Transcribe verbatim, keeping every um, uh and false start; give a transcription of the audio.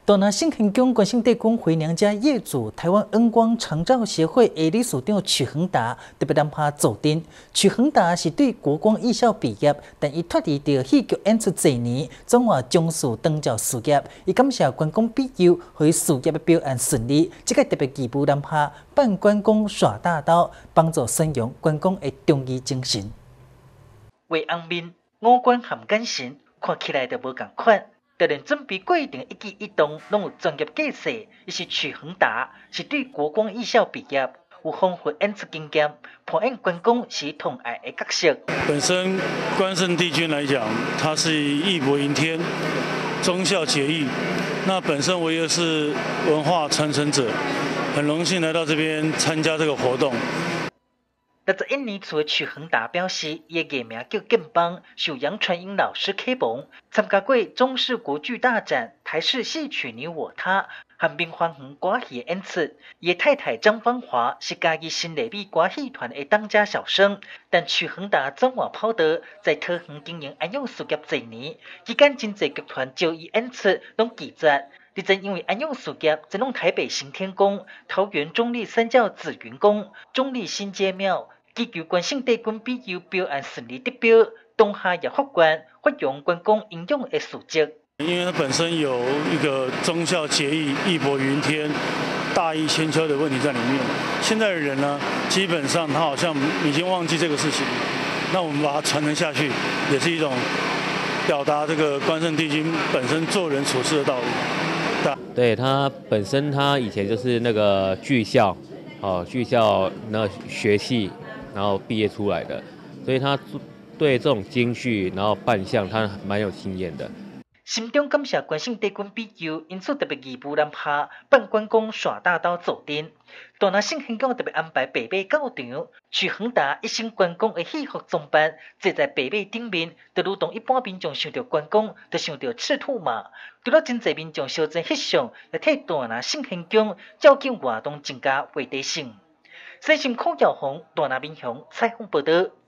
大南信兴宫关圣帝君回娘家业主台湾恩光长照协会的理事长曲恒达特别安排坐镇。曲恒达是对国光艺校毕业，但伊脱离着戏剧演出多年，总话将事当照事业。伊感谢关公庇佑，予伊事业的表现顺利。这个特别义务安排办关公耍大刀，帮助宣扬关公的忠义精神。画红面五官含眼神，看起来就无共款。就连准备过程一举一动，拢有专业解释。伊是曲恒达，是对国光艺校毕业，有丰富演出经验，扮演关公是痛爱的角色。 本身关圣帝君来讲，他是义薄云天，忠孝节义。那本身我也是文化传承者，很荣幸来到这边参加这个活动。 六十一年厝的曲恒达表示，伊的艺名叫建邦，受杨传英老师启蒙，参加过中视国剧大展、台视戏曲你我他和明欢园歌戏的演出。伊的太太张芳华是嘉义新丽美歌戏团的当家小生，但曲恒达总话跑道在桃园经营安养事业多年，期间真侪剧团招伊演出，拢拒绝。日前因为安养事业，只弄台北行天宫、桃园中立三教紫云宫、中立新街庙。祈求关圣帝君庇佑表现顺利得标，当下也发愿发扬关公英勇的事迹。 因为他本身有一个忠孝节义、义薄云天、大义千秋的问题在里面。现在的人呢，基本上他好像已经忘记这个事情。那我们把它传承下去，也是一种表达这个关圣帝君本身做人处事的道理。 对他本身，他以前就是那个剧校，哦，剧校那学系。然后毕业出来的，所以他对这种京剧，然后扮相，他蛮有经验的。 心中感谢关圣帝君庇佑，因此特别义务安排办关公耍大刀坐镇。大南信兴宫特别安排白马教场，曲恒达一身关公的戏服装扮，坐在白马顶面，就如同一般民众想到关公，就想到赤兔马。除了真侪民众小镇翕相，也替大南信兴宫照见活动增加话题性。西新孔耀宏、大南民雄采访报道。